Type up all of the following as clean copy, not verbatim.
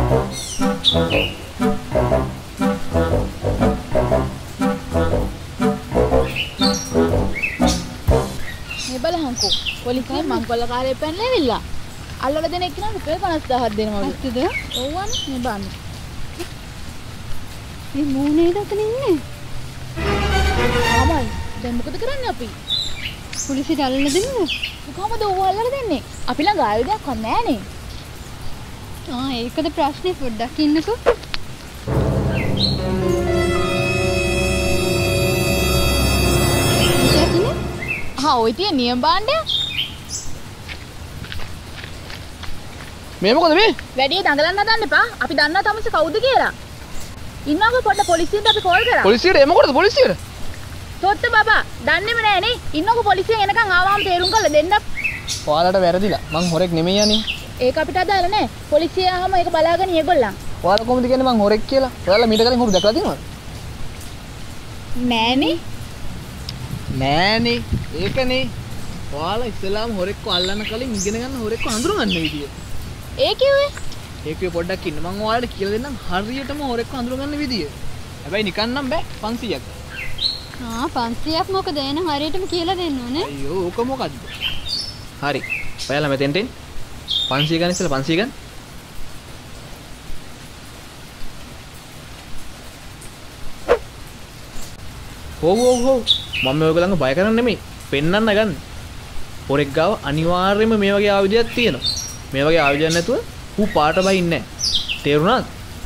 මේ බලහන්කෝ පොලිසිය මංකොල්ලකාරයෙ පැනලා අල්ලලා දෙන එක්කන රුපියල් 50000ක් දෙනවලු. ඇත්තද? ඔව්වනේ මේ බලන්න. මේ මූණේ දතන ඉන්නේ. ආමයි. දැන් මොකද කරන්නේ අපි? පොලිසියට අල්ලන්න දෙන්නද? කොහමද ඔව් අල්ලලා දෙන්නේ? අපි ළඟ ආයුධයක් වත් නැහනේ. ඒකද ප්‍රශ්නේ පොඩ්ඩක් ඉන්නකෝ. ඔය තියෙන නියම භාණ්ඩය. මේ මොකද මේ? වැඩි දඟලන්න හදන්න එපා. අපි දන්නවා තමස කවුද කියලා. ඉන්නකෝ පොඩ්ඩක් පොලිසියට අපි කෝල් කරා. පොලිසියට මොකටද පොලිසියට? තොත්ත බබා දන්නේම නෑනේ. ඉන්නකෝ පොලිසියෙන් එනකන් ආවම තේරුම් කරලා දෙන්න. ඔයාලට වැරදිලා. මං හොරෙක් නෙමෙයි යන්නේ. ඒක අපිට අදාළ නෑ. පොලිසිය ආවම ඒක බලාගෙන ඒගොල්ලන්. ඔයාලා කොහොමද කියන්නේ මං හොරෙක් කියලා? ඔයාලා මීට කලින් හොරු දැකලා තියෙනවද? නෑනේ. නෑනේ. ඒකනේ. ඔයාලා ඉස්සලාම හොරෙක්ව අල්ලන්න කලින් ඉගෙන ගන්න හොරෙක්ව හඳුනගන්න විදිය. ඒ කිව්වේ? ඒකේ පොඩ්ඩක් ඉන්න. මං ඔයාලට කියලා දෙන්නම් හරියටම හොරෙක්ව හඳුනගන්න විදිය. හැබැයි නිකන් නම් බෑ 500ක්. 500ක් මොකද එන හරියටම කියලා දෙන්න ඕනේ. අයියෝ ඕක මොකද්ද? හරි. ඔයාලා මෙතෙන්ට එන්න. 500 ගන්න ඉස්සලා 500 ගන්න. හොව් මම ඔයගොල්ලන්ව බය කරන්නේ නෙමෙයි. පෙන්නන්න ගන්න. හොරෙක් ගාව අනිවාර්යයෙන්ම මේ වගේ ආයුධයක් තියෙනවා. මේ වගේ ආයුධයක් නැතුව ඌ පාට බයින්නේ නැහැ. තේරුණාද?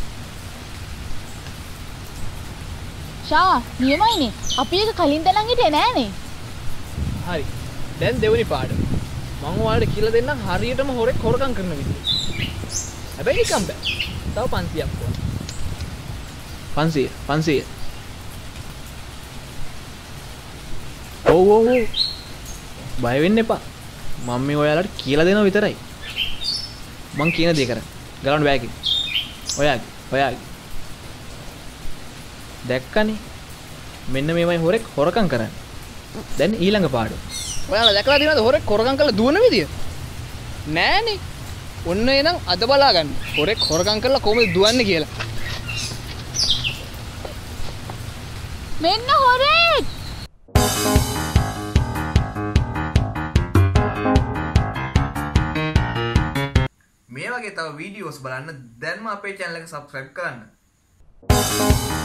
ෂා නියමයිනේ. අපි ඒක කලින් දැනන් හිටියේ නෑනේ. හරි. දැන් දෙවෙනි පාඩම. මම ඔයාලට කියලා දෙන්නම් හරියටම හොරෙක් හොරකම් කරන විදිහ. හැබැයි නිකම් බෑ. තව 500ක් ඕන. 500. ඔව් බය වෙන්න එපා. මම මේ ඔයාලට කියලා දෙනවා විතරයි. මං කියන දේ කරන්න. ගලවන්න බෑ කිව්වේ. ඔයාගේ. දැක්කනේ. මෙන්න මේමයි හොරෙක් හොරකම් කරන්නේ. දැන් ඊළඟ පාඩම. ඔයාලා දැකලා තියෙනවද හොරෙක් හොරකම් කරලා දුවන විදිය? නෑනේ. ඔන්න එනම් අද බලා ගන්න. හොරෙක් හොරකම් කරලා කොහොමද දුවන්නේ කියලා. මෙන්න හොරෙක්. මේ වගේ තව වීඩියෝස් බලන්න දැන්ම අපේ channel එක subscribe කරන්න.